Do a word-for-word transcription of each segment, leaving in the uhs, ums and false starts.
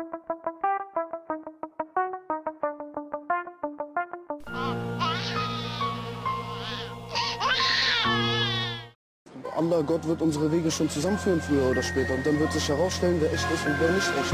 Allah, Gott wird unsere Wege schon zusammenführen, früher oder später. Und dann wird sich herausstellen, wer echt ist und wer nicht echt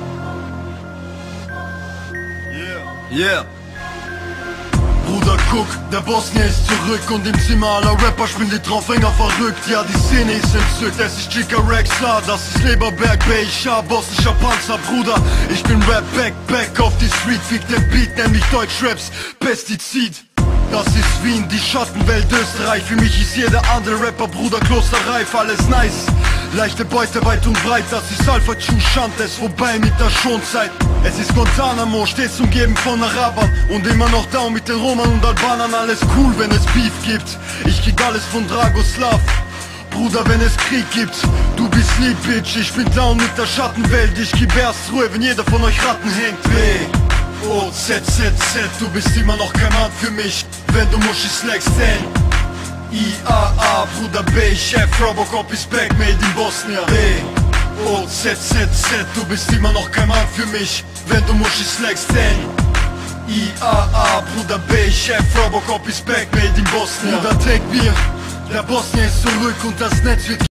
ist. Yeah. Yeah. Bruder, guck, der Bosnier ist zurück und im Zimmer aller Rapper spielen die Draufhänger verrückt. Ja, die Szene ist entzückt, es ist Chica Rexar, das ist Leberberg, Beichar, bosnischer Panzer, Bruder. Ich bin Rap, back, back auf die Street, fick der Beat, nämlich Deutschraps Pestizid. Das ist Wien, die Schattenwelt Österreich. Für mich ist jeder andere Rapper Bruder Klosterreif, alles nice. Leichte Beute weit und breit, das ist Alpha Tune Schand, es vorbei mit der Schonzeit. Es ist Guantanamo, stets umgeben von Arabern und immer noch down mit den Romern und Albanern. Alles cool, wenn es Beef gibt, ich krieg alles von Dragoslav. Bruder, wenn es Krieg gibt, du bist lieb, Bitch. Ich bin down mit der Schattenwelt, ich geb erst Ruhe, wenn jeder von euch Ratten hängt. Weh. O, Z, Z, Z, du bist immer noch kein Mann für mich, wenn du Muschi slagst, denn I, A, A, Bruder B, Chef, Robocop ist back, made in Bosnia. B, O, Z, Z, Z, du bist immer noch kein Mann für mich, wenn du Muschi slagst, denn I, A, A, Bruder B, Chef, Robocop ist back, made in Bosnia. Bruder, take mir, der Bosnier ist zurück und das Netz wird